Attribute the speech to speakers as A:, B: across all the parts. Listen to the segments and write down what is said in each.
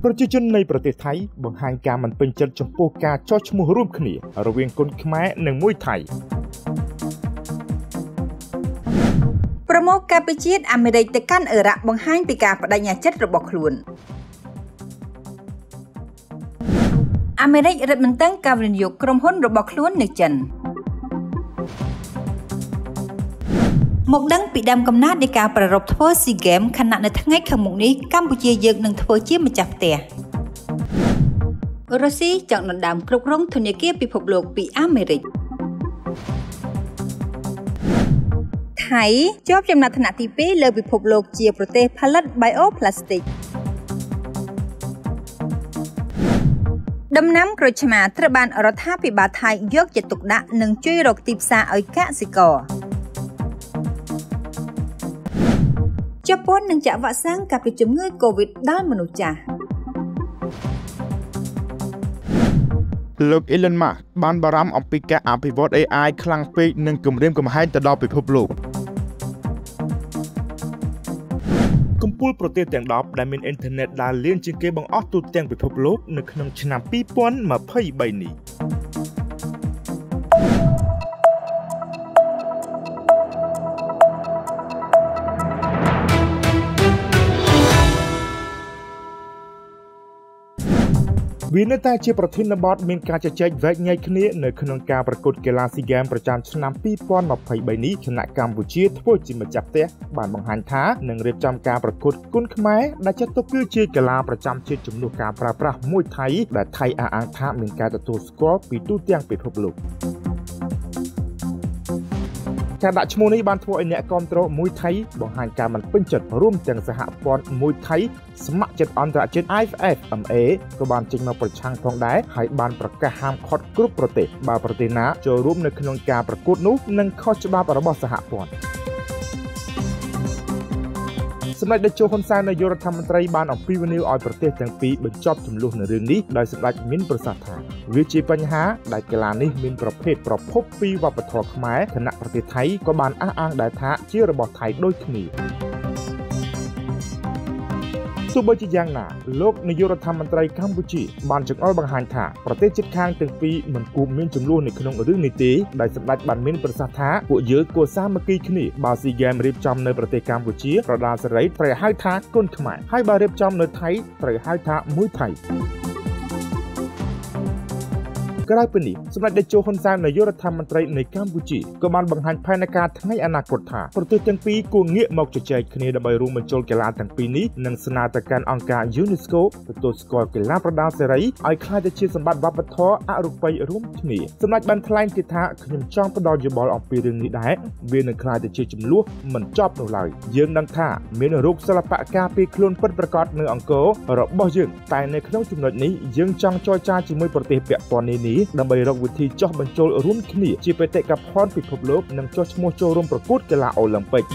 A: ប្រជាជននៃប្រទេសថៃបង្ហាញការមិនពេញចិត្តចំពោះការចោះឈ្មោះរួមគ្នារវាងគុនខ្មែរនិងមួយថៃ
B: ប្រមុខការពិជាតិអាមេរិកទៅកាន់អ៊ឺរ៉ាក់បង្ហាញពីការបដិញ្ញាចិត្តរបស់ខ្លួនអាមេរិករឹតបន្តឹងការវិនិយោគក្រុមហ៊ុនរបស់ខ្លួននៅចិនមកដឹងពីដើមកំណើតនៃការប្រារព្ធធ្វើ SEA Games ខណៈនៅថ្ងៃខាងមុខនេះកម្ពុជាយើងនឹងធ្វើជាម្ចាស់ផ្ទះរុស្ស៊ីចង់ដណ្ដើមគ្រប់គ្រងធនាគារពិភពលោកពីអាមេរិកថៃជាប់ចំណាត់ថ្នាក់ទី2លើពិភពលោកជាប្រទេសផលិត Bioplastic ដំណាំក្រូចឆ្មាត្រូវបានរដ្ឋាភិបាលថៃយកចិត្តទុកដាក់និងជួយរកទីផ្សារឲ្យកសិករជប៉ុននឹងចាក់វ៉ាក់សាំងការពារជំងឺ COVID ដល់មនុស្សចាស់
A: លោក Elon Musk បានបារម្ភអំពីការអភិវឌ្ឍ AI ខ្លាំងពេកនិងគំរាមកំហែងទៅដល់ពិភពលោកកំពូលប្រទេសទាំង10ដែលមានអ៊ីនធឺណិតដើរលឿនជាងគេបង្អស់ទូទាំងពិភពលោកនៅក្នុងឆ្នាំ2023នេះវានៅតែជាប្រធានបទមានការជជែកវែកញែកគ្នានៅក្នុងការប្រកួតកីឡា SEA Games ប្រចាំឆ្នាំ2023នេះគណៈកម្ពុជាធ្វើជាម្ចាស់ផ្ទះបានបង្ហាញថានឹងរៀបចំការប្រកួតគុនខ្មែរដែលចាត់ទុកគឺជាកីឡាប្រចាំជាតិជំនួសការប្រើប្រាស់មួយថៃដែលថៃអះអាងថាមានការទទួលស្គាល់ពីទូទាំងពិភពលោកការដាក់ឈ្មោះនេះបានធ្វើឲ្យអ្នកគាំទ្រមួយថៃបង្ហាញការមិនពេញចិត្តរួមទាំងសហព័ន្ធមួយថៃស្ម័គ្រចិត្តអន្តរជាតិ IFFMA ក៏បានចេញមកប្រឆាំងផងដែរហើយបានប្រកាសហាមឃាត់គ្រប់ប្រទេសបើប្រទេសណាចូលរួមនៅក្នុងការប្រកួតនោះនឹងខុសច្បាប់របស់សហព័ន្ធសម្ដេចតេជោហ៊ុនសែននាយករដ្ឋមន្ត្រីបានអំពាវនាវឲ្យប្រទេសទាំងពីរបញ្ចប់ជម្លោះនៅរឿងនេះដោយសម្ដេចមានប្រសាសន៍ថាវាជាបញ្ហាដែលកីឡានេះមានប្រភេទប្រភពពីវប្បធម៌ខ្មែរគណៈប្រទេសថៃក៏បានអះអាងដែរថាជារបស់ថៃដូចគ្នាទោះបីជាយ៉ាងណាលោកនាយករដ្ឋមន្ត្រីកម្ពុជាបានចង្អុលបង្ហាញថាប្រទេសជិតខាងទាំងពីរមិនគួរមានជម្លោះនៅក្នុងរឿងនេះទេដែលសម្ដេចបានមានប្រសាសន៍ថាពួកយើងគួរសាមគ្គីគ្នាបើ SEA Games រៀបចំនៅប្រទេសកម្ពុជាប្រដាល់សេរីត្រូវហៅថាគុនខ្មែរហើយបើរៀបចំនៅថៃត្រូវហៅថាមួយថៃក្រៅពីនេះសម្ដេចតេជោហ៊ុនសែននាយករដ្ឋមន្ត្រីនៃកម្ពុជាក៏បានបង្ហាញផែនការថ្ងៃអនាគតថាប្រទេសទាំងពីរគួរងាកមកជជែកគ្នាដើម្បីរួមបញ្ចូលកីឡាទាំងពីរនេះនិងស្នើទៅកាន់អង្គការ UNESCO ទទួលស្គាល់កីឡាប្រដាល់សេរីឲ្យក្លាយទៅជាសម្បត្តិវប្បធម៌អរូបីរួមគ្នាសម្ដេចបានថ្លែងទៀតថាខ្ញុំចង់ផ្ដល់យោបល់អំពីរឿងនេះដែរវានឹងក្លាយទៅជាចំនួនមិនចប់នោះឡើយយើងដឹងថាមានរូបសិល្បៈការពារខ្លួនពិតប្រាកដនៅអង្គររបស់យើងតែនៅក្នុងចំណុចនេះយើងចង់ចរចាជាមួយប្រទេសពាក់ព័ន្ធនេះដើម្បីរកវិធីចោះបញ្ចូលរួមគ្នាជាបេតិកភណ្ឌពិភពលោកនិងចោះឈ្មោះចូលរួមប្រកួតកីឡាអូឡ িম্প ពិក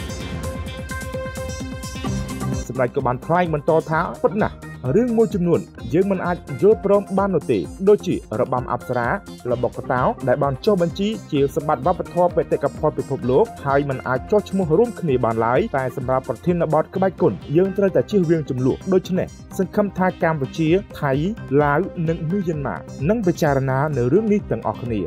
A: សម្ដេចក៏បានថ្លែងបន្តថាពិតណាស់រឿងមួយចំនួនយើងមិនអាចយល់ព្រមបាននោះទេដូចជារបាំអប្សរាល្បុក្កតោដែលបានចុះបញ្ជីជាសម្បត្តិវប្បធម៌បេតិកភណ្ឌពិភពលោកហើយមិនអាចចុះឈ្មោះរួមគ្នាបានឡើយតែសម្រាប់ប្រធានបទក្បាច់គុនយើងត្រូវតែជៀសវាងចំនួនដូច្នេះសង្ឃឹមថាកម្ពុជាថៃឡាវនិងមីយ៉ាន់ម៉ានឹងពិចារណានៅរឿងនេះទាំងអស់គ្នា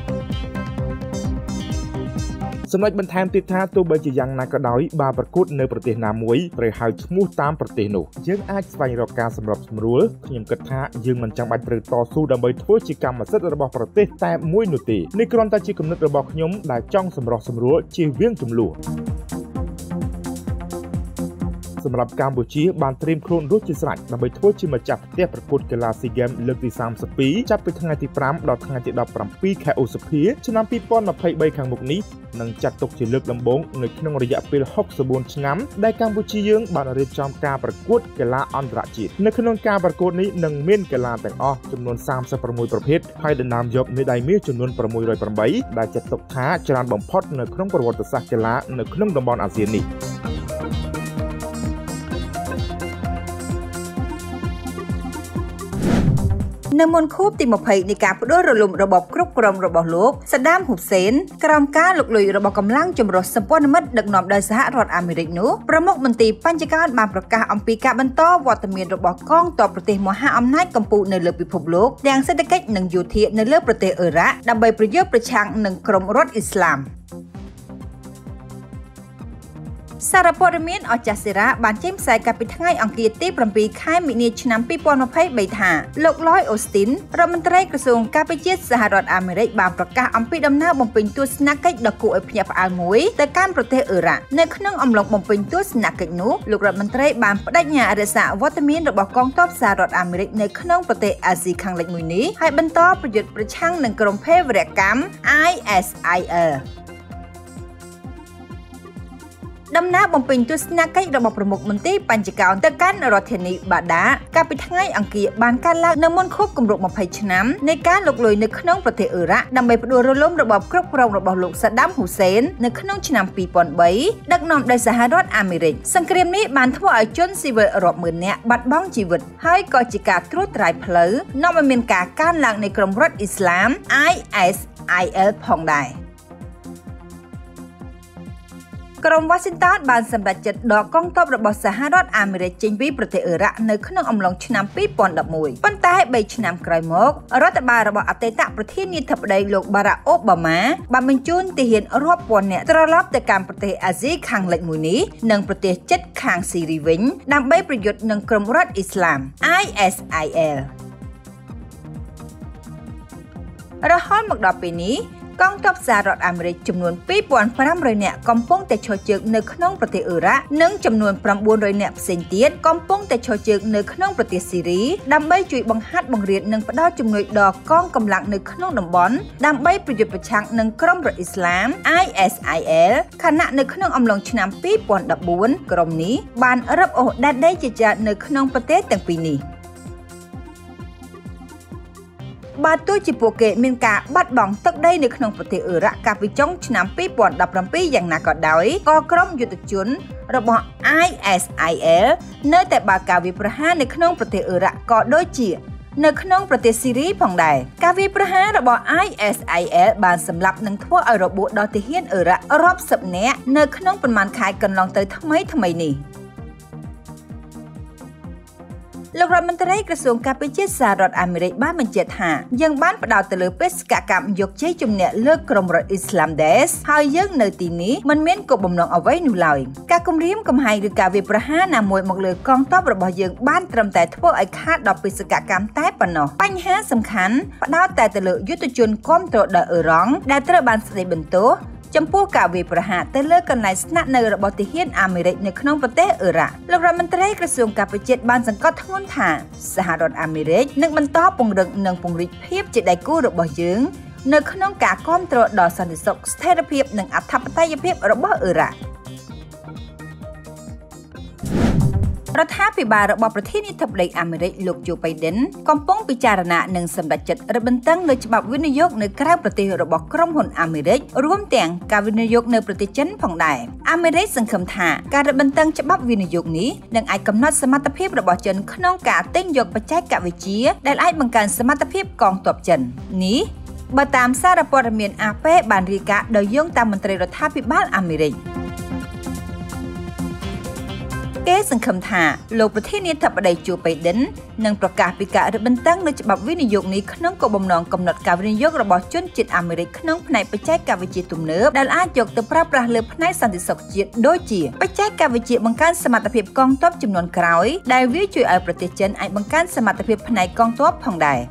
A: សម្ដេចបន្ថែមទៀតថាទោះបីជាយ៉ាងណាក៏ដោយបើប្រកួតនៅប្រទេសណាមួយត្រូវហៅឈ្មោះតាមប្រទេសនោះយើងអាចស្វែងរកការសម្របសម្រួលខ្ញុំគិតថាយើងមិនចាំបាច់ត្រូវតស៊ូដើម្បីធ្វើជាកម្មសិទ្ធិរបស់ប្រទេសតែមួយនោះទេនេះគ្រាន់តែជាគំនិតរបស់ខ្ញុំដែលចង់សម្របសម្រួលជៀសវាងជម្លោះសម្រាប់កម្ពុជាបានត្រៀមខ្លួនរួចជាស្រេចដើម្បីធ្វើជាម្ចាស់ផ្ទះប្រកួតកីឡា SEA Games លើកទី32ចាប់ពីថ្ងៃទី5ដល់ថ្ងៃទី17ខែឧសភាឆ្នាំ2023ខាងមុខនេះនឹងចាត់ទុកជាលើកដំបូងនៅក្នុងរយៈពេល64ឆ្នាំដែលកម្ពុជាយើងបានរៀបចំការប្រកួតកីឡាអន្តរជាតិនៅក្នុងការប្រកួតនេះនឹងមានកីឡាទាំងអស់ចំនួន36ប្រភេទហើយដណ្ដើមយកមេដាយមាសចំនួន608ដែលចាត់ទុកថាច្រើនបំផុតនៅក្នុងប្រវត្តិសាស្ត្រកីឡានៅក្នុងតំបន់អាស៊ាននេះ
B: នៅមុនខួបទី20នៃការផ្ដួលរលំរបបគ្រប់គ្រងរបស់លោកសាដាមហ៊ូសេនក្រោមការលុកលុយរបស់កម្លាំងចម្រុះសម្ព័ន្ធមិត្តដឹកនាំដោយសហរដ្ឋអាមេរិកនោះប្រមុខមន្ត្រីបញ្ចការបានប្រកាសអំពីការបន្តវត្តមានរបស់កងទ័ពប្រទេសមហាអំណាចកម្ពុជានៅលើពិភពលោកទាំងសេដ្ឋកិច្ចនិងយោធានៅលើប្រទេសអ៊ឺរ៉ាក់ដើម្បីប្រយុទ្ធប្រឆាំងនឹងក្រុមរដ្ឋអ៊ីស្លាមសារព័ត៌មានអចាសេរ៉ាបានចេញផ្សាយកាលពីថ្ងៃអង្គារទី7ខែមិនិនាឆ្នាំ2023ថាលោក Lloyd Austin រដ្ឋមន្ត្រីក្រសួងការពារជាតិសហរដ្ឋអាមេរិកបានប្រកាសអំពីដំណើរបំពេញទស្សនកិច្ចដ៏គួរឲ្យភ្ញាក់ផ្អើលមួយទៅកាន់ប្រទេសអ៊ឺរ៉ាក់នៅក្នុងអំឡុងបំពេញទស្សនកិច្ចនោះលោករដ្ឋមន្ត្រីបានបដិញ្ញារក្សាវត្តមានរបស់កងទ័ពសហរដ្ឋអាមេរិកនៅក្នុងប្រទេសអាស៊ីខាងលិចមួយនេះហើយបន្តប្រយុទ្ធប្រឆាំងនឹងក្រុមភេរវកម្ម ISILដំណើរបំពេញទស្សនកិច្ចរបស់ប្រមុខមន្ត្រីបញ្ចកោណទៅកាន់រដ្ឋធានីបាដាកាលពីថ្ងៃអង្គារបានកើតឡើងនៅមុនខួបគម្រប់20ឆ្នាំនៃការលុកលុយនៅក្នុងប្រទេសអ៊ឺរ៉ាក់ដើម្បីផ្ដួលរលំរបបគ្រប់គ្រងរបស់លោកសាដាមហ៊ូសេននៅក្នុងឆ្នាំ2003ដឹកនាំដោយសហរដ្ឋអាមេរិកសង្គ្រាមនេះបានធ្វើឲ្យជនស៊ីវិលរាប់ម៉ឺននាក់បាត់បង់ជីវិតហើយក៏ជាការត្រួតត្រាយផ្លូវនាំឲ្យមានការកើនឡើងនៃក្រុមរដ្ឋអ៊ីស្លាម ISIL ផងដែរក្រុម Washington បានសម្រេចចិត្តដកកងទ័ពរបស់សហរដ្ឋអាមេរិកចេញពីប្រទេសអ៊ឺរ៉ាក់នៅក្នុងអំឡុងឆ្នាំ2011ប៉ុន្តែ3ឆ្នាំក្រោយមករដ្ឋបាលរបស់អតីតប្រធានាធិបតីលោក Barack Obama បានបញ្ជូនទាហានរាប់ពាន់នាក់ត្រឡប់ទៅកាន់ប្រទេសអាស៊ីខាងលិចមួយនេះនិងប្រទេសជិតខាងស៊ីរីវិញដើម្បីប្រយុទ្ធនឹងក្រុមរដ្ឋអ៊ីស្លាម ISIL រហូតមកដល់ពេលនេះកងទ័ពសហរដ្ឋអាមេរិកចំនួន2500នាក់កំពុងតែឈរជើងនៅក្នុងប្រទេសអ៊ឺរ៉ាក់និងចំនួន900នាក់ផ្សេងទៀតកំពុងតែឈរជើងនៅក្នុងប្រទេសស៊ីរីដើម្បីជួយបង្ហាត់បង្រៀននិងផ្ដល់ជំនួយដល់កងកម្លាំងនៅក្នុងតំបន់ដើម្បីប្រយុទ្ធប្រឆាំងនឹងក្រុមរដ្ឋអ៊ីស្លាម ISIL ខណៈនៅក្នុងអំឡុងឆ្នាំ2014ក្រុមនេះបានរឹបអូសដែនដីជាច្រើននៅក្នុងប្រទេសទាំងពីរនេះបើទោះជាពួកគេមានការបាត់បង់ទឹកដីនៅក្នុងប្រទេសអ៊ឺរ៉ាក់កាលពីចុងឆ្នាំ2017យ៉ាងណាក៏ដោយក៏ក្រុមយុទ្ធជនរបស់ ISIL នៅតែបើកការវាយប្រហារនៅក្នុងប្រទេសអ៊ឺរ៉ាក់ក៏ដូចជានៅក្នុងប្រទេសស៊ីរីផងដែរការវាយប្រហាររបស់ ISIL បានសម្លាប់និងធ្វើឲ្យរបួសដល់ទាហានអ៊ឺរ៉ាក់រាប់សិបនាក់នៅក្នុងប្រមាណខែកន្លងទៅថ្មីនេះលោករដ្ឋមន្ត្រីក្រសួងការពារជាតិសហរដ្ឋអាមេរិកបានបញ្ជាក់ថាយើងបានផ្ដោតទៅលើបេសកកម្មយកជ័យជំនះលើក្រុមរដ្ឋអ៊ីស្លាមដែរហើយយើងនៅទីនេះមិនមានគោលបំណងអ្វីនោះឡើយការគំរាមកំហែងឬការវាយប្រហារណាមួយមកលើកងទ័ពរបស់យើងបានត្រឹមតែធ្វើឲ្យខាតដល់បេសកកម្មតែប៉ុណ្ណោះបញ្ហាសំខាន់ផ្ដោតតែទៅលើយុទ្ធជនគ្រប់គ្រងដោយអ៊ឺរ៉ង់ដែលត្រូវបានស្ដីបន្ទោសចំពោះការវាយប្រហារទៅលើកន្លែងស្នាក់នៅរបស់ទាហានអាមេរិកនៅក្នុងប្រទេសអ៊ឺរ៉ាក់លោករដ្ឋមន្ត្រីក្រសួងការពារជាតិបានសង្កត់ធ្ងន់ថាសហរដ្ឋអាមេរិកនឹងបន្តពង្រឹងនិងពង្រីកភាពជាដៃគូរបស់យើងនៅក្នុងការគ្រប់គ្រងដល់សន្តិសុខស្ថិរភាពនិងអធិបតេយ្យភាពរបស់អ៊ឺរ៉ាក់រដ្ឋាភិបាលរបស់ប្រធានាធិបតីអាមេរិកលោក Joe Biden កំពុងពិចារណានិងសម្រេចចិត្តរឹតបន្តឹងលើច្បាប់វិនិយោគនៅក្រៅប្រទេសរបស់ក្រុមហ៊ុនអាមេរិករួមទាំងការវិនិយោគនៅប្រទេសចិនផងដែរអាមេរិកសង្ឃឹមថាការរឹតបន្តឹងច្បាប់វិនិយោគនេះនឹងអាចកំណត់សមត្ថភាពរបស់ចិនក្នុងការទិញយកបច្ចេកវិទ្យាដែលអាចបង្កើនសមត្ថភាពកងទ័ពចិននេះបើតាមសារព័ត៌មាន AP បានរាយការណ៍ដោយយោងតាមមន្ត្រីរដ្ឋាភិបាលអាមេរិកគេសង្ឃឹមថាលោកប្រធានាធិបតី Joe Biden នឹងប្រកាសពីការរឹតបន្តឹងលើច្បាប់វិនិយោគនេះក្នុងគោលបំណងកំណត់ការវិនិយោគរបស់ជនជាតិអាមេរិកក្នុងផ្នែកបច្ចេកវិទ្យាទំនើបដែលអាចយកទៅប្រើប្រាស់លើផ្នែកសន្តិសុខជាតិដូចជាបច្ចេកវិទ្យាបង្កើនសមត្ថភាពកងទ័ពជំនាន់ក្រោយដែលវាជួយឲ្យប្រទេសចិនអាចបង្កើនសមត្ថភាពផ្នែកកងទ័ពផងដែរ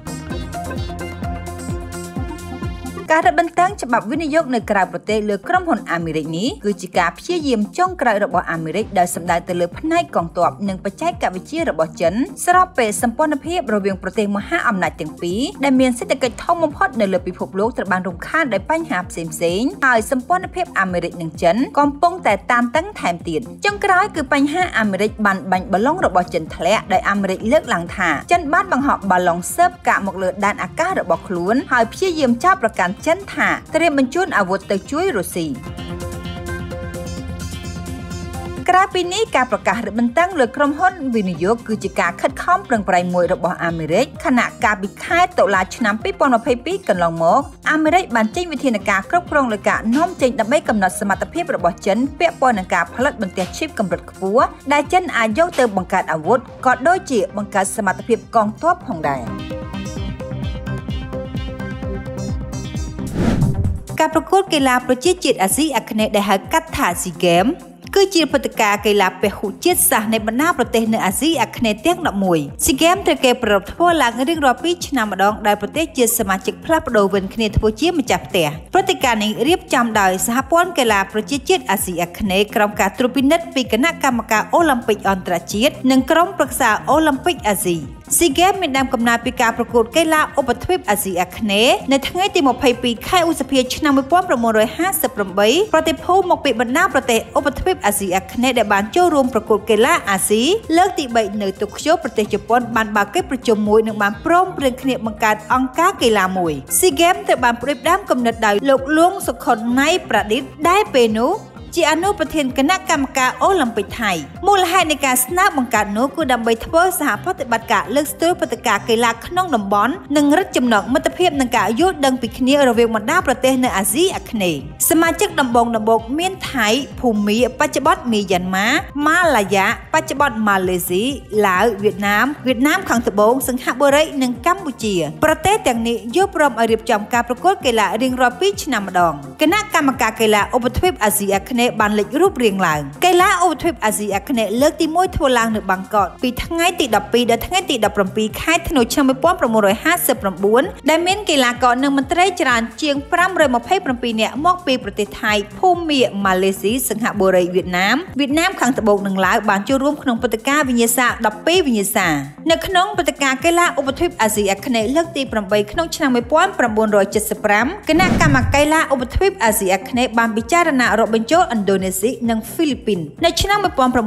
B: ការរឹតបន្តឹងច្បាប់វិនិយោគនៅក្រៅប្រទេសលើក្រុមហ៊ុនអាមេរិកនេះគឺជាការព្យាយាមចុងក្រោយរបស់អាមេរិកដោយសម្ដៅទៅលើផ្នែកកងទ័ពនិងបច្ចេកវិទ្យារបស់ចិនស្របពេលសម្ព័ន្ធភាពរវាងប្រទេសមហាអំណាចទាំងពីរដែលមានសេដ្ឋកិច្ចធំបំផុតនៅលើពិភពលោកត្រូវបានរំខានដោយបញ្ហាផ្សេងៗហើយសម្ព័ន្ធភាពអាមេរិកនិងចិនកំពុងតែតានតឹងថែមទៀតចុងក្រោយគឺបញ្ហាអាមេរិកបានបាញ់បាឡុងរបស់ចិនធ្លាក់ដោយអាមេរិកលើកឡើងថាចិនបានបង្ហោះបាឡុងស៊ើបកាកមកលើដែនអាកាសរបស់ខ្លួនហើយព្យាយាមចោទប្រកាន់ចិនថាត្រៀមបញ្ជូនអាវុធទៅជួយរុស្ស៊ីក្រៅពីនេះការប្រកាសរឹតបន្តឹងលើក្រុមហ៊ុនវិនិយោគគឺជាការខិតខំប្រឹងប្រែងមួយរបស់អាមេរិកខណៈកាលពីខែតុលាឆ្នាំ2022កន្លងមកអាមេរិកបានចេញវិធានការគ្រប់គ្រងលើការនាំចេញដើម្បីកំណត់សមត្ថភាពរបស់ចិនពាក់ព័ន្ធនឹងការផលិតបន្ទះឈីបកម្រិតខ្ពស់ដែលចិនអាចយកទៅបង្កើតអាវុធក៏ដូចជាបង្កើតសមត្ថភាពកងទ័ពផងដែរការប្រកួតកីឡាប្រជាជាតិអាស៊ីអាគ្នេយ៍ដែលហៅកាត់ថា SEA Games គឺជាព្រឹត្តិការណ៍កីឡាពហុជាតិសាសន៍នៃបណ្ដាប្រទេសនៅអាស៊ីអាគ្នេយ៍ទាំង11 SEA Games ត្រូវគេប្រារព្ធធ្វើឡើងរៀងរាល់2ឆ្នាំម្ដងដែលប្រទេសជាសមាជិកផ្លាស់ប្ដូរវិញគ្នាធ្វើជាម្ចាស់ផ្ទះព្រឹត្តិការណ៍នេះរៀបចំដោយសហព័ន្ធកីឡាប្រជាជាតិអាស៊ីអាគ្នេយ៍ក្រោមការត្រួតពិនិត្យពីគណៈកម្មការអូឡ িম্প ិកអន្តរជាតិនិងក្រុមប្រឹក្សាអូឡ িম্প ិកអាស៊ីSEA Games មានដើមកំណើតពីការប្រកួតកីឡាឧបទ្វីបអាស៊ីអាគ្នេយ៍នៅថ្ងៃទី22ខែឧសភាឆ្នាំ1958ប្រទេសភូមិមកពីបណ្ដាប្រទេសឧបទ្វីបអាស៊ីអាគ្នេយ៍ដែលបានចូលរួមប្រកួតកីឡាអាស៊ីលើកទី3នៅតូក្យូប្រទេសជប៉ុនបានបើកកិច្ចប្រជុំមួយនិងបានព្រមព្រៀងគ្នាបង្កើតអង្គការកីឡាមួយ SEA Games ត្រូវបានផ្ដួចផ្ដើមគំនិតដោយលោកលួងសុខុនណៃប្រឌិតដែលពេលនោះជាអនុប្រធានគណៈកម្មការអូឡ িম্প ិកថៃមូលហេតុនៃការស្នើបង្កើតនោះគឺដើម្បីធ្វើសហប្រតិបត្តិការលើកស្ទួយព្រឹត្តិការណ៍កីឡាក្នុងតំបន់និងរឹតចំណងមិត្តភាពនិងការយល់ដឹងពីគ្នារវាងបណ្ដាប្រទេសនៅអាស៊ីអាគ្នេយ៍សមាជិកដំបូងមានថៃភូមាបច្ចុប្បន្នមីយ៉ាន់ម៉ាម៉ាឡាយ៉ាបច្ចុប្បន្នម៉ាឡេស៊ីឡាវវៀតណាមខាងត្បូងសិង្ហបុរីនិងកម្ពុជាប្រទេសទាំងនេះយល់ព្រមឲ្យរៀបចំការប្រកួតកីឡារៀងរាល់2ឆ្នាំម្ដងគណៈកម្មការកីឡាឧបទ្វីបអាស៊ីអាគ្នេយ៍បានលេចរូបរាងឡើងកីឡាឧបទ្វីបអាស៊ីអាគ្នេយ៍លើកទី1ធ្វើឡើងនៅបាងកកពីថ្ងៃទី12ដល់ថ្ងៃទី17ខែធ្នូឆ្នាំ1959ដែលមានកីឡាករនិងមន្ត្រីច្រើនជាង527នាក់មកពីប្រទេសថៃភូមាម៉ាឡេស៊ីសិង្ហបុរីវៀតណាមខាងត្បូងនិងឡាវបានចូលរួមក្នុងព្រឹត្តិការណ៍វិញ្ញាសា12វិញ្ញាសានៅក្នុងព្រឹត្តិការណ៍កីឡាឧបទ្វីបអាស៊ីអាគ្នេយ៍លើកទី8ក្នុងឆ្នាំ1975គណៈកម្មការកីឡាឧបទ្វីបអាស៊ីអាគ្នេយ៍បានពិចារណារាប់បញ្ចូលឥណ្ឌូនេស៊ីនិងហ្វីលីពីននៅឆ្នាំ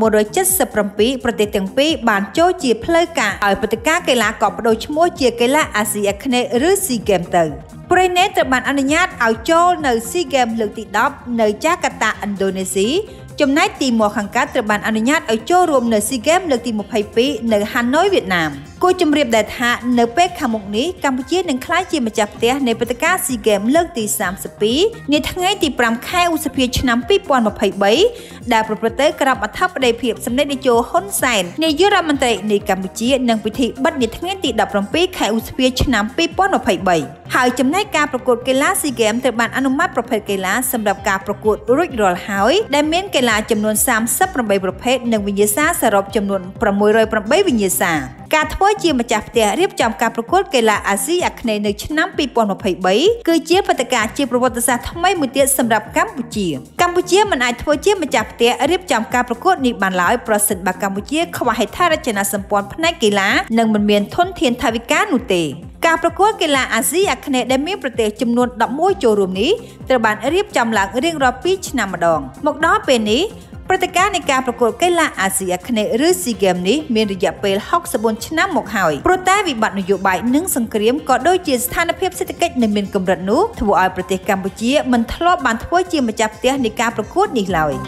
B: 1977ប្រទេសទាំងពីរបានចូលជាផ្លូវការឲ្យព្រឹត្តិការណ៍កីឡាក៏បដូរឈ្មោះជាកីឡាអាស៊ីអាគ្នេយ៍ឬ SEA Games ទៅប្រទេសនេះត្រូវបានអនុញ្ញាតឲ្យចូលនៅ SEA Games លើកទី10នៅចាកាតាឥណ្ឌូនេស៊ីចំណែកទីមខាងកើតត្រូវបានអនុញ្ញាតឲ្យចូលរួមនៅ SEA Games លើកទី22នៅហាណូយវៀតណាមគួរជម្រាបដែរថានៅពេលខាងមុខនេះកម្ពុជានឹងក្លាយជាម្ចាស់ផ្ទះនៃព្រឹត្តិការណ៍ SEA Games លើកទី32នាថ្ងៃទី5ខែឧសភាឆ្នាំ2023ដែលប្រព្រឹត្តទៅក្រោមអធិបតីភាពសម្ដេចតេជោហ៊ុនសែននាយករដ្ឋមន្ត្រីនៃកម្ពុជានិងពិធីបិទនាថ្ងៃទី17ខែឧសភាឆ្នាំ2023ហើយចំណែកការប្រកួតកីឡា SEA Games ត្រូវបានអនុម័តប្រភេទកីឡាសម្រាប់ការប្រកួតរួចរាល់ហើយដែលមានកីឡាចំនួន38ប្រភេទនិងវិញ្ញាសាសរុបចំនួន608វិញ្ញាសាការធ្វើជាម្ចាស់ផ្ទះរៀបចំការប្រកួតកីឡាអាស៊ីអាគ្នេយ៍នៅឆ្នាំ2023គឺជាព្រឹត្តិការណ៍ជាប្រវត្តិសាស្ត្រថ្មីមួយទៀតសម្រាប់កម្ពុជាមិនអាចធ្វើជាម្ចាស់ផ្ទះរៀបចំការប្រកួតនេះបានឡើយប្រសិនបើកម្ពុជាខ្វះហេដ្ឋារចនាសម្ព័ន្ធផ្នែកកីឡានិងមិនមានធនធានថវិកានោះទេការប្រកួតកីឡាអាស៊ីអាគ្នេយ៍ដែលមានប្រទេសចំនួន11ចូលរួមនេះត្រូវបានរៀបចំឡើងរៀងរាល់2ឆ្នាំម្ដងមកដល់ពេលនេះព្រឹត្តិការណ៍នៃការប្រកួតកីឡាអាស៊ីអាគ្នេយ៍ឬ SEA Games នេះមានរយៈពេល64ឆ្នាំមកហើយព្រោះតែវិបត្តិនយោបាយនិងសង្គ្រាមក៏ដូចជាស្ថានភាពសេដ្ឋកិច្ចនៅមានកម្រិតនោះធ្វើឲ្យប្រទេសកម្ពុជាមិនធ្លាប់បានធ្វើជាម្ចាស់ផ្ទះនៃការប្រកួតនេះឡើយ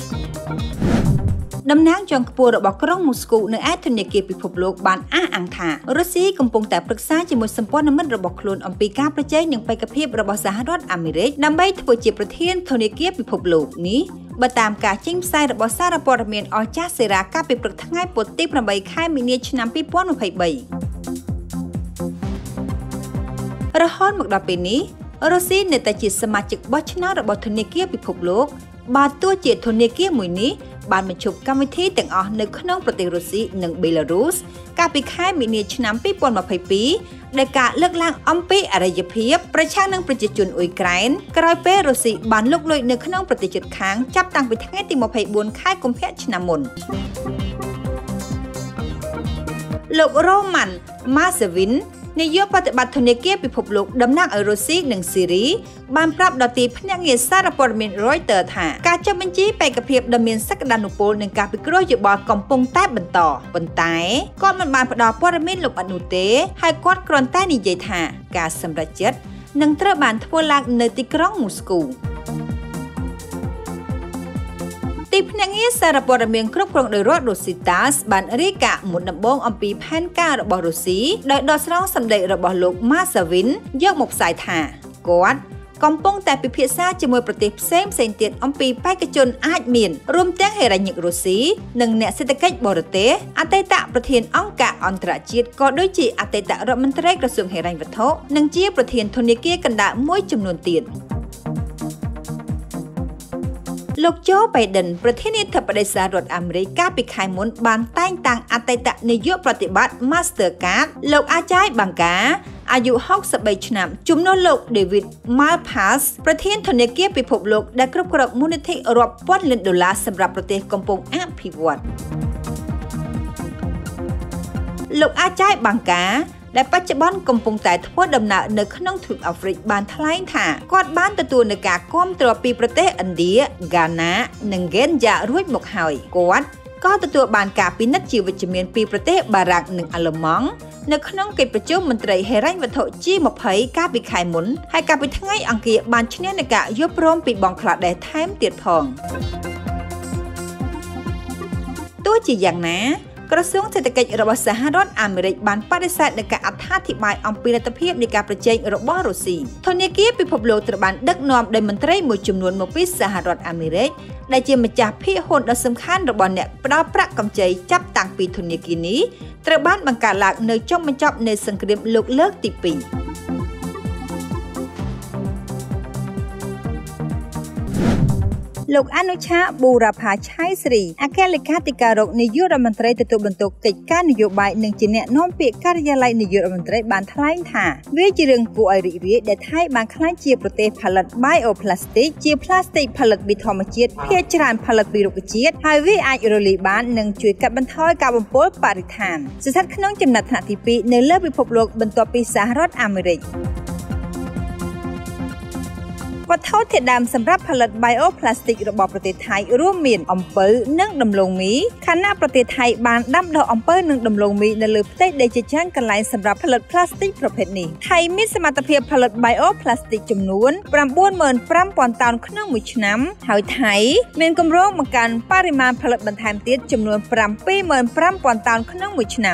B: តំណាងជាន់ខ្ពស់របស់ក្រុងមូស្គូនៅឯធនាគារពិភពលោកបានអះអាងថារុស្ស៊ីកំពុងតែប្រឹក្សាជាមួយសម្ព័ន្ធមិត្តរបស់ខ្លួនអំពីការប្រជែងនឹងបេក្ខភាពរបស់សហរដ្ឋអាមេរិកដើម្បីធ្វើជាប្រធានធនាគារពិភពលោកនេះបើតាមការចេញផ្សាយរបស់សារព័ត៌មានអស្ចារ្យសេរ៉ាកាលពីព្រឹកថ្ងៃពុធទី8ខែមីនាឆ្នាំ2023រហូតមកដល់ពេលនេះរុស្ស៊ីនៅតែជាសមាជិកបោះឆ្នោតរបស់ធនាគារពិភពលោកបើទោះជាធនាគារមួយនេះបានបញ្ឈប់កម្មវិធីទាំងអស់នៅក្នុងប្រទេសរុស្ស៊ីនិងបេឡារុសកាលពីខែមីនាឆ្នាំ2022ដែលការលើកឡើងអំពីអរិយភាពប្រឆាំងនឹងប្រជាជនអ៊ុយក្រែនក្រោយពេលរុស្ស៊ីបានលុកលុយនៅក្នុងប្រទេសជិតខាងចាប់តាំងពីថ្ងៃទី24ខែកុម្ភៈឆ្នាំមុនលោករ៉ូម៉ាន់ម៉ាសេវិននាយកប្រតិបត្តិធនាគារពិភពលោកតំណាងឲ្យរុស្ស៊ីនិងស៊ីរីបានប្រាប់ដល់ទីភ្នាក់ងារសារព័ត៌មាន Reuters ថាការចុះបញ្ជីបេក្ខភាពដ៏មានសក្តានុពលនិងការពិគ្រោះយោបល់កំពុងតែបន្តប៉ុន្តែគាត់មិនបានផ្ដល់ព័ត៌មានលម្អិតនោះទេហើយគាត់គ្រាន់តែនិយាយថាការសម្រេចចិត្តនឹងត្រូវបានធ្វើឡើងនៅទីក្រុងមូស្គូទីភ្នាក់ងារសារព័ត៌មានគ្រប់គ្រងដោយរដ្ឋរុស្ស៊ី TASS បានរាយការណ៍មុនដំបូងអំពីផែនការរបស់រុស្ស៊ីដោយដកស្រង់សម្ដីរបស់លោក Marsavin យកមកផ្សាយថាគាត់កំពុងតែពិភាក្សាជាមួយប្រទេសផ្សេងទៀតអំពីបេក្ខជនអាចមានរួមទាំងហេរញ្ញិករុស្ស៊ីនិងអ្នកសេដ្ឋកិច្ចបរទេសអតីតប្រធានអង្គការអន្តរជាតិក៏ដូចជាអតីតរដ្ឋមន្ត្រីក្រសួងហិរញ្ញវត្ថុនិងជាប្រធានធនាគារកណ្ដាលមួយចំនួនទៀតលោកโจ Biden ប្រធានាធិបតីសហរដ្ឋអាមេរិកកាលពីខែមុនបានតែងតាំងអតីតនាយកប្រតិបត្តិ Mastercard លោក Ajay Banga អាយុ63ឆ្នាំជំនួសលោក David Malpass ប្រធានធនាគារពិភពលោកដែលគ្រប់គ្រងមូលនិធិរាប់ពាន់លានដុល្លារសម្រាប់ប្រទេសកំពុងអភិវឌ្ឍលោក Ajay Bangaដែលបច្ចុប្បន្នកំពុងតែធ្វើដំណើរនៅក្នុងទ្វីបអាហ្វ្រិកបានថ្លែងថាគាត់បានទទួលនូវការគាំទ្រពីប្រទេសឥណ្ឌា ហ្គាណា និងហ្គេនយ៉ារួចមកហើយគាត់ក៏ទទួលបានការពិនិត្យជាវិជ្ជមានពីប្រទេសបារាំងនិងអាល្លឺម៉ង់នៅក្នុងកិច្ចប្រជុំមន្ត្រីហិរញ្ញវត្ថុ G20 កាលពីខែមុនហើយកាលពីថ្ងៃអង្គារបានឈ្នះនឹងការយល់ព្រមពីបង់ក្លាដេសថែមទៀតផងទោះជាយ៉ាងណាក្រសួងសេដ្ឋកិច្ចរបស់សហរដ្ឋអាមេរិកបានបដិសេធនឹងការអត្ថាធិប្បាយអំពីលទ្ធភាពនៃការប្រជែងរបស់រុស្ស៊ីធនាគារពិភពលោកត្រូវបានដឹកនាំដោយមន្ត្រីមួយចំនួនមកពីសហរដ្ឋអាមេរិកដែលជាម្ចាស់ភាគហ៊ុនដ៏សំខាន់របស់អ្នកផ្ដល់ប្រាក់កម្ចីចាប់តាំងពីធនាគារនេះត្រូវបានបង្កើតឡើងនៅចុងបញ្ចប់នៃសង្គ្រាមលោកលើកទី2លោកអនុឆា ប៊ូរ៉ាផា ឆៃស្រីអគ្គលេខាធិការរងនាយករដ្ឋមន្ត្រីទទួលបន្ទុកកិច្ចការនយោបាយនិងជាអ្នកនាំពាក្យការិយាល័យនាយករដ្ឋមន្ត្រីបានថ្លែងថាវាជារឿងគួរឲ្យរីករាយដែលថៃបានក្លាយជាប្រទេសផលិត Bioplastic ជាផ្លាស្ទិកផលិតពីធម្មជាតិភាគច្រើនផលិតពីរុក្ខជាតិហើយវាអាចរលាយបាននិងជួយកាត់បន្ថយការបំពុលបរិស្ថានស្ថិតក្នុងចំណាត់ថ្នាក់ទី2នៅលើពិភពលោកបន្ទាប់ពីសហរដ្ឋអាមេរិកវត្ថុធាតុដើមសម្រាប់ផលិត Bioplastic របស់ប្រទេសថៃរួមមានអំពៅនិងដំឡូងមីខណៈប្រទេសថៃបានដាំដុះអំពៅនិងដំឡូងមីនៅលើផ្ទៃដីជាច្រើនកន្លែងសម្រាប់ផលិត Plastic ប្រភេទនេះថៃមានសមត្ថភាពផលិត Bioplastic ចំនួន 95,000 តោនក្នុងមួយឆ្នាំហើយថៃមានគម្រោងបង្កើនបរិមាណផលិតបន្ថែមទៀតចំនួន 75,000 តោនក្នុងមួយឆ្នាំ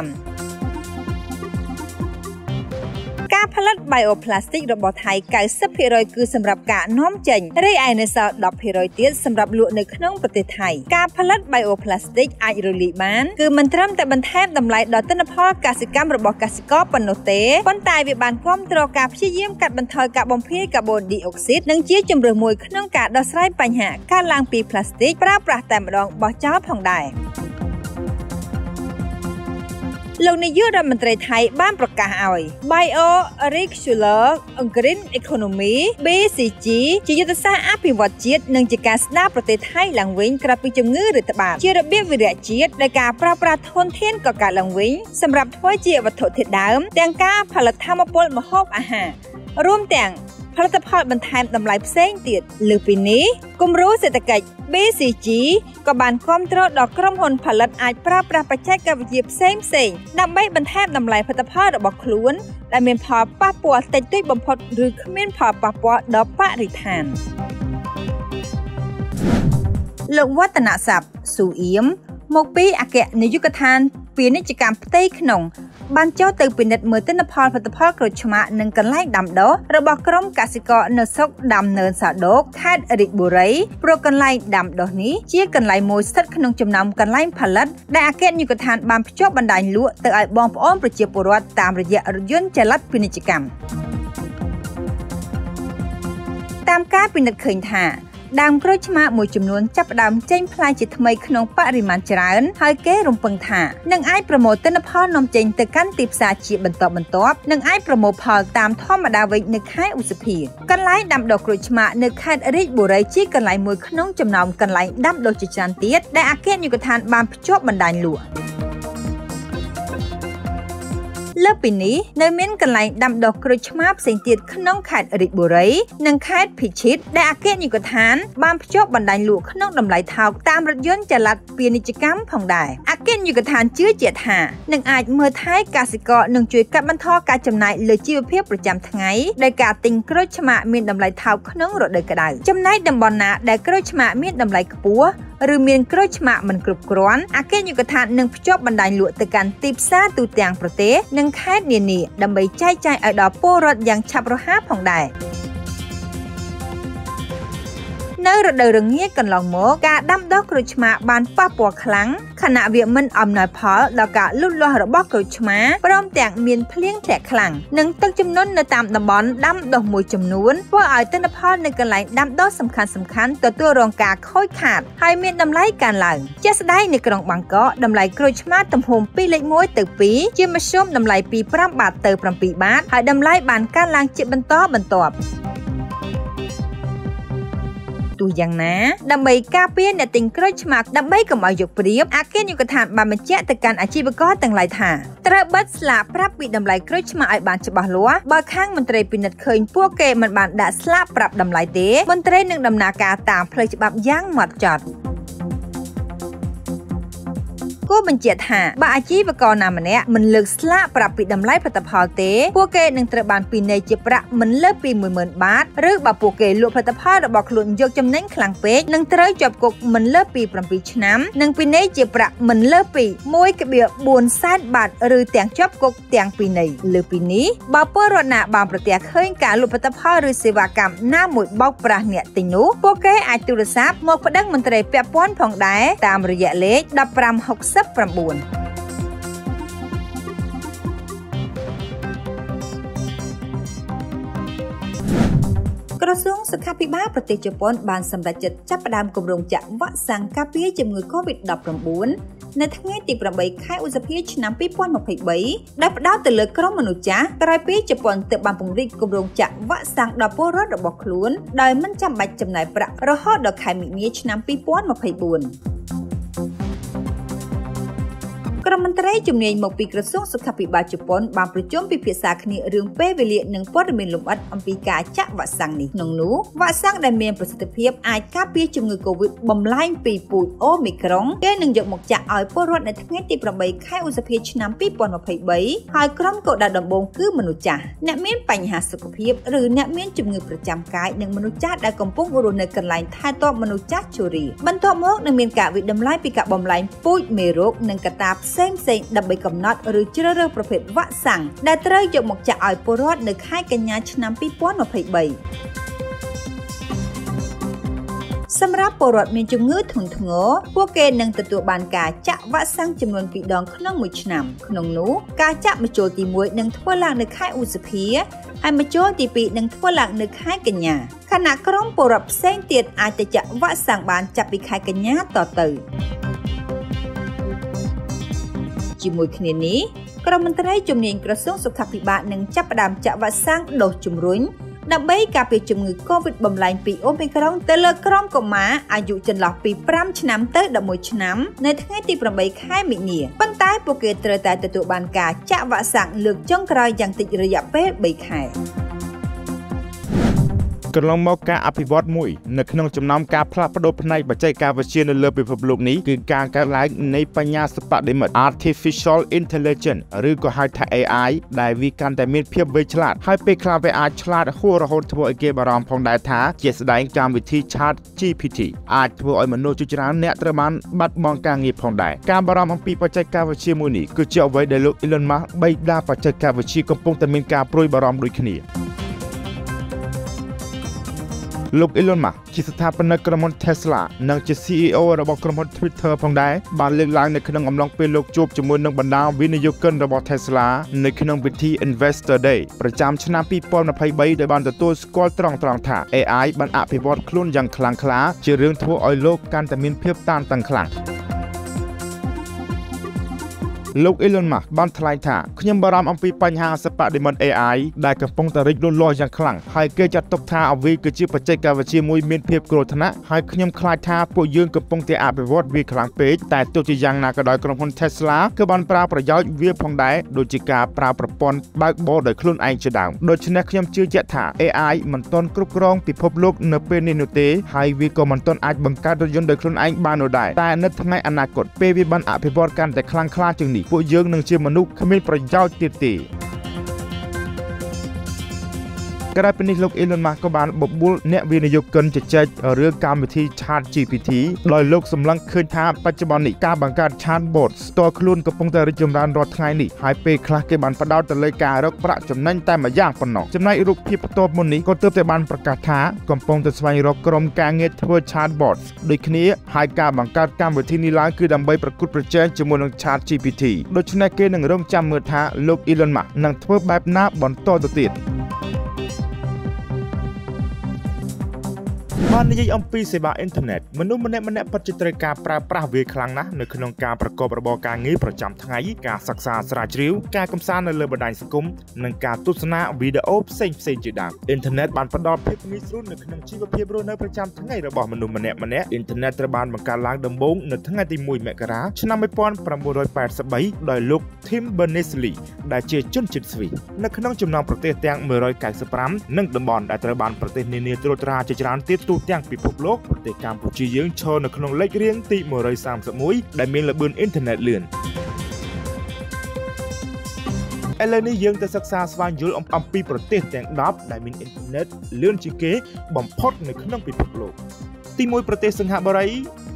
B: ការផលិត Bioplastic របស់ថៃ 90% គឺសម្រាប់ការនាំចេញរីឯនៅសល់ 10% ទៀតសម្រាប់លក់នៅក្នុងប្រទេសថៃការផលិត Bioplastic អាចរលាយបានគឺមិនត្រឹមតែបន្ថែមតម្លៃដល់ទិន្នផលកសិកម្មរបស់កសិករប៉ុណ្ណោះទេប៉ុន្តែវាបានគាំទ្រការព្យាយាមកាត់បន្ថយការបំភាយកាបូនឌីអុកស៊ីតនិងជាជម្រើសមួយក្នុងការដោះស្រាយបញ្ហាការឡើងពី Plastic ប្រើប្រាស់តែម្ដងបោះចោលផងដែរលោកនាយករដ្ឋមន្ត្រីថៃបានប្រកាសឲ្យ Bio-Circular Green Economy BCG ជាយុទ្ធសាស្ត្រអភិវឌ្ឍជាតិនិងជាការស្ដារប្រទេសថៃឡើងវិញក្រោយពីជំងឺរាតត្បាតជារបៀបវិរៈជាតិដែលការប្រើប្រាស់ធនធានកកើតឡើងវិញសម្រាប់ធ្វើជាវត្ថុធាតុដើមទាំងការផលិតថាមពលម្ហូបអាហាររួមទាំងផលិតផលបន្ថែមតម្លៃផ្សេងទៀតលើពីនេះគំរូសេដ្ឋកិច្ច BCG ក៏បានគាំទ្រដល់ក្រុមហ៊ុនផលិតអាចប្រើប្រាស់បច្ចេកវិទ្យាផ្សេងដើម្បីបន្ថែមតម្លៃផលិតផលរបស់ខ្លួនដែលមានផលប៉ះពាល់តិចតួចបំផុតឬគ្មានផលប៉ះពាល់ដល់បរិស្ថានលោកវឌ្ឍនស័ព្ទ ស៊ូអៀមមកពីអគ្គនាយកដ្ឋានពាណិជ្ជកម្មផ្ទៃក្នុងបានចូលទៅពិនិត្យមើលទិន្នផលផលិតផលក្រូចឆ្មានិងកន្លែងដាំដុះរបស់ក្រុមកសិករនៅស្រុកដាំនឿនសាដកខេត្តរាជបុរីព្រោះកន្លែងដាំដុះនេះជាកន្លែងមួយស្ថិតក្នុងចំណោមកន្លែងផលិតដែលអគ្គនាយកដ្ឋានបានភ្ជាប់បណ្ដាញលក់ទៅឲ្យបងប្អូនប្រជាពលរដ្ឋតាមរយៈរថយន្តចល័តពាណិជ្ជកម្មតាមការពិនិត្យឃើញថាដើមក្រូចឆ្មាមួយចំនួនចាប់ផ្ដើមចេញផ្លែជាថ្មីក្នុងបរិមាណច្រើនហើយគេរំពឹងថានឹងអាចប្រមូលទិន្នផលនាំចេញទៅកាន់ទីផ្សារជាបន្តបន្ទាប់និងអាចប្រមូលផលតាមធម្មតាវិញនៅខែឧសភាកន្លែងដាំដុះក្រូចឆ្មានៅខេត្តរាជបុរីជាកន្លែងមួយក្នុងចំណោមកន្លែងដាំដុះជាច្រើនទៀតដែលអគ្គនាយកដ្ឋានបានភ្ជាប់បណ្ដាញលក់លើពីនេះនៅមានកន្លែងដាំដុះក្រូចឆ្មាផ្សេងទៀតក្នុងខេត្តរាជបុរីនិងខេត្តភិជិតដែលអគ្គនាយកដ្ឋានបានភ្ជាប់បណ្ដាញលក់ក្នុងតម្លៃថោកតាមរថយន្តចល័តពាណិជ្ជកម្មផងដែរអគ្គនាយកដ្ឋានជឿជាក់ថានឹងអាចមើលថែកសិករនិងជួយកាត់បន្ថយការចំណាយលើជីវភាពប្រចាំថ្ងៃដែលការទិញក្រូចឆ្មាមានតម្លៃថោកក្នុងរដូវក្តៅចំណែកតំបន់ណាដែលក្រូចឆ្មាមានតម្លៃខ្ពស់ឬមានក្រូចឆ្មាមិនគ្រប់គ្រាន់អគ្គនាយកដ្ឋាននឹងភ្ជាប់បណ្ដាញលក់ទៅកាន់ទីផ្សារទូទាំងប្រទេសនិងខេត្តនានាដើម្បីចែកចាយឲ្យដល់ពលរដ្ឋយ៉ាងឆាប់រហ័សផងដែរនៅរដូវរងាកន្លងមកការដាំដុះក្រូចឆ្មាបានប៉ះពាល់ខ្លាំងខណៈវាមិនអំណោយផលដល់ការលូតលាស់របស់ក្រូចឆ្មាព្រមទាំងមានភ្លៀងធ្លាក់ខ្លាំងនិងទឹកជំនន់នៅតាមតំបន់ដាំដុះមួយចំនួនធ្វើឲ្យទិន្នផលនៅកន្លែងដាំដុះសំខាន់ៗទទួលរងការខូចខាតហើយមានតម្លៃកើនឡើងជាក់ស្ដែងនៅក្រុងបាងកកតម្លៃក្រូចឆ្មាទំហំពីលេខ1ទៅ2ជាមធ្យមតម្លៃពី5បាតទៅ7បាតហើយតម្លៃបានកើនឡើងជាបន្តបន្ទាប់ទោះយ៉ាងណាដើម្បីការពារអ្នកទិញក្រូចឆ្មាដើម្បីកុំឲ្យយកប្រៀបអគ្គនាយកដ្ឋានបានបញ្ជាក់ទៅកាន់អាជីវករទាំងឡាយថាត្រូវបិទស្លាកប្រាប់ពីតម្លៃក្រូចឆ្មាឲ្យបានច្បាស់លាស់បើខាងមន្ត្រីពិនិត្យឃើញពួកគេមិនបានដាក់ស្លាកប្រាប់តម្លៃទេមន្ត្រីនឹងដំណើរការតាមផ្លូវច្បាប់យ៉ាងម៉ត់ចត់គួរបញ្ជាក់ថាបើអាជីវករណាម្នាក់មិនលើកស្លាកប្រាប់ពីតម្លៃផលិតផលទេពួកគេនឹងត្រូវបានពិន័យជាប្រាក់មិនលើសពី 10,000 បាតឬបើពួកគេលក់ផលិតផលរបស់ខ្លួនយកចំណេញខ្លាំងពេកនឹងត្រូវជាប់គុកមិនលើសពី7ឆ្នាំនិងពិន័យជាប្រាក់មិនលើសពី 1.4 សែនបាតឬទាំងជាប់គុកទាំងពិន័យលើពីនេះបើពលរដ្ឋណាបានប្រទះឃើញការលក់ផលិតផលឬសេវាកម្មណាមួយបោកប្រាស់អ្នកទិញនោះពួកគេអាចទូរស័ព្ទមកប្តឹងមន្ត្រីពាក់ព័ន្ធផងដែរតាមរយៈលេខ1569ក្រសួងសុខាភិបាលប្រទេសជប៉ុនបានសម្រេចចិត្តចាប់ផ្ដើមគម្រោងចាក់វ៉ាក់សាំងការពារជំងឺ COVID-19 នៅថ្ងៃទី8ខែឧសភាឆ្នាំ2023ដែលផ្ដោតទៅលើក្រុមមនុស្សចាស់ក្រោយពីជប៉ុនទើបបានពង្រីកគម្រោងចាក់វ៉ាក់សាំងដល់ពលរដ្ឋរបស់ខ្លួនដោយមិនចាំបាច់ចំណាយប្រាក់រហូតដល់ខែមីនាឆ្នាំ2024ក្រុមមន្ត្រីជំនាញមកពីក្រសួងសុខាភិបាលជប៉ុនបានប្រជុំពិភាក្សាគ្នារឿងពេលវេលានិងព័ត៌មានលម្អិតអំពីការចាក់វ៉ាក់សាំងនេះក្នុងនោះវ៉ាក់សាំងដែលមានប្រសិទ្ធភាពអាចការពារជំងឺ Covid បំលែងពីពូជអូមីក្រុងគេនឹងយកមកចាក់ឲ្យពលរដ្ឋនៅថ្ងៃទី8ខែឧសភាឆ្នាំ2023ហើយក្រុមគោលដៅដំបូងគឺមនុស្សចាស់អ្នកមានបញ្ហាសុខភាពឬអ្នកមានជំងឺប្រចាំកាយនិងមនុស្សចាស់ដែលកំពុងរស់នៅកន្លែងថែទាំមនុស្សចាស់ជរាបន្ទាប់មកនឹងមានការវិដំឡៃពីការបំលែងពូជមេរោគនិងកត្តាផ្សេងដើម្បីកំណត់ឬជ្រើសរើសប្រភេទវ៉ាក់សាំងដែលត្រូវយកមកចាក់ឲ្យពលរដ្ឋនៅខែកញ្ញាឆ្នាំ2023សម្រាប់ពលរដ្ឋមានជំងឺធ្ងន់ធ្ងរពួកគេនឹងទទួលបានការចាក់វ៉ាក់សាំងចំនួន2ដងក្នុងមួយឆ្នាំក្នុងនោះការចាក់មជ្ឈលទី1នឹងធ្វើឡើងនៅខែឧសភាហើយមជ្ឈលទី2នឹងធ្វើឡើងនៅខែកញ្ញាខណៈក្រុមពលរដ្ឋផ្សេងទៀតអាចទៅចាក់វ៉ាក់សាំងបានចាប់ពីខែកញ្ញាតទៅជាមួយគ្នានេះក្រុមមន្ត្រីជំនាញក្រសួងសុខាភិបាលនឹងចាប់ផ្ដើមចាក់វ៉ាក់សាំងដូសជំរុញដើម្បីការពារជំងឺ Covid បំលែងពីអូមីក្រុងទៅលើក្រុមកុមារអាយុចន្លោះពី5ឆ្នាំទៅ11ឆ្នាំនៅថ្ងៃទី8ខែមីនាប៉ុន្តែពួកគេត្រូវតែទទួលបានការចាក់វ៉ាក់សាំងលើកចុងក្រោយយ៉ាងតិចរយៈពេល3ខែ
A: កន្លងមកការអភិវឌ្ឍមួយនៅក្នុងចំណោមការផ្លាស់ប្ដូរផ្នែកបច្ចេកវិទ្យានៅលើពិភពលោកនេះគឺការកើតឡើងនៃបញ្ញាសិប្បនិម្មិត Artificial Intelligence ឬក៏ហៅថា AI ដែលវាកាន់តែមានភាពវៃឆ្លាតហើយពេលខ្លះវាអាចឆ្លាតហួសរហូតធ្វើឲ្យគេបារម្ភផងដែរថាជាស្ដែងកម្មវិធី ChatGPT អាចធ្វើឲ្យមនុស្សជាច្រើនអ្នកត្រូវបានបាត់បង់ការងារផងដែរការបារម្ភអំពីបច្ចេកវិទ្យាមួយនេះគឺជាអ្វីដែលលោក Elon Musk បិតាបច្ចេកវិទ្យាកំពុងតែមានការព្រួយបារម្ភដូចគ្នាលោក Elon Musk ជាស្ថាបនិកក្រុមហ៊ុន Tesla និងជា CEO របស់ក្រុមហ៊ុន Twitter ផងដែរបានលើកឡើងនៅក្នុងអំឡុងពេលលោកជួបជាមួយនឹងបណ្ដាវិនិយោគិនរបស់ Tesla នៅក្នុងពិធី Investor Day ប្រចាំឆ្នាំ2023ដែលបានទទួលស្គាល់ត្រង់ថា AI បានអភិវឌ្ឍខ្លួនយ៉ាងខ្លាំងក្លាជារឿងធ្វើឲ្យលោកកាន់តែមានភាពតានតឹងខ្លាំងលោក Elon Musk បានថ្លែងថាខ្ញុំបារម្ភអំពីបញ្ហាសិប្បនិម្មិត AI ដែលកំពុងតែរីកលូតលាស់យ៉ាងខ្លាំងហើយគេចាត់ទុកថាអ្វីគឺជាបច្ចេកវិទ្យាមួយមានភាពគ្រោះថ្នាក់ហើយខ្ញុំខ្លាចថាពួកយើងកំពុងតែអភិវឌ្ឍវាខ្លាំងពេកតែទោះជាយ៉ាងណាក៏ដោយក្រុមហ៊ុន Tesla គឺបានប្រើប្រយោជន៍វាផងដែរដូចជាការប្រើប្រព័ន្ធបើកបរដោយខ្លួនឯងជាដើមដូច្នេះខ្ញុំជឿជាក់ថា AI មិនទាន់គ្រប់គ្រងពិភពលោកនៅពេលនេះនោះទេហើយវាក៏មិនទាន់អាចបង្កើតរថយន្តដោយខ្លួនឯងបាននោះដែរតែនៅថ្ងៃអនាគតពេលវាបានអភិវឌ្ឍកាន់តែខ្លាំងក្លាជាងនេះពួកយើងនឹងជាមនុស្សគ្មានប្រយោជន៍ទៀតទេក្រៅពីនេះលោក Elon Musk ក៏បានបបួលអ្នកវិនិយោគិនជជែករឿងកម្មវិធី ChatGPT ដោយលោកសម្លឹងឃើញថាបច្ចុប្បន្ននេះការបង្កើត Chatbot ផ្ទាល់ខ្លួនកំពុងតែរីកចម្រើនរាល់ថ្ងៃនេះហើយពេលខ្លះគេបានផ្ដោតទៅលើការរកប្រាក់ចំណេញតែម្យ៉ាងប៉ុណ្ណោះចំណែករូបភាពបន្ទាប់មុននេះក៏ទើបតែបានប្រកាសថាកំពុងតែស្វែងរកក្រុមការងារធ្វើ Chatbot ដូចគ្នាហើយការបង្កើតកម្មវិធីនេះឡើងគឺដើម្បីប្រកួតប្រជែងជាមួយនឹង ChatGPT ដូច្នេះគេនឹងរងចាំមើលថាលោក Elon Musk នឹងធ្វើបែបណាបន្តទៅទៀតបាននិយាយអំពីសេវាអ៊ីនធឺណិតមនុស្សម្នាក់ពិតជាត្រូវការប្រើប្រាស់វាខ្លាំងណាស់នៅក្នុងការប្រកបរបរការងារប្រចាំថ្ងៃការសិក្សាស្រាវជ្រាវការកម្សាន្តនៅលើបណ្ដាញសង្គមនិងការទស្សនាវីដេអូផ្សេងជាដើមអ៊ីនធឺណិតបានផ្ដល់ភាពងាយស្រួលនៅក្នុងជីវភាពរស់នៅប្រចាំថ្ងៃរបស់មនុស្សម្នាក់អ៊ីនធឺណិតត្រូវបានបង្កើតឡើងដំបូងនៅថ្ងៃទី1មករាឆ្នាំ1983ដោយលោក Tim Berners-Lee ដែលជាជនជាតិស្វីសនៅក្នុងចំណោមប្រទេសទាំង195និងតំបន់ដែលត្រូវបានប្រទេសនានាត្រួតត្រាជាច្រើនទៀតទូទាំងពិភពលោកប្រទេសកម្ពុជាយើងឈរនៅក្នុងលេខរៀងទី131ដែលមានល្បឿនអ៊ីនធឺណិតលឿនឥឡូវនេះយើងទៅសិក្សាស្វែងយល់អំពីប្រទេសទាំង10ដែលមានអ៊ីនធឺណិតលឿនជាងគេបំផុតនៅក្នុងពិភពលោកទី1ប្រទេសសិង្ហបុរី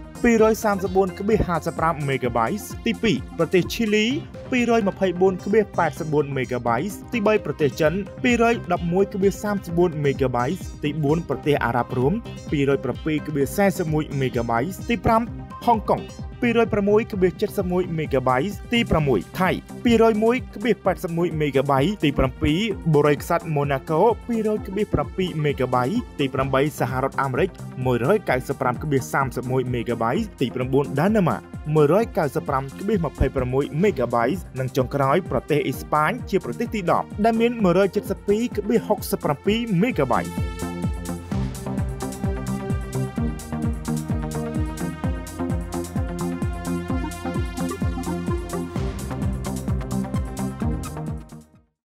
A: 234.55 MB ទី2ប្រទេសឈីលី224.84 MB ទី3ប្រទេសចិន211.34 MB ទី4ប្រទេសអារ៉ាប់រួម207.41 MB ទី5ហុងកុង206.71 MB ទី6ថៃ201.81 MB ទី7បូរីក្សត្រម៉ូណាកូ200.7 MB ទី8សហរដ្ឋអាមេរិក195.31 MB ទី9ដាណឺម៉ាក195.26 MB និងចុងក្រោយប្រទេសអេស្ប៉ាញជាប្រទេសទី10ដែលមាន172.67 MB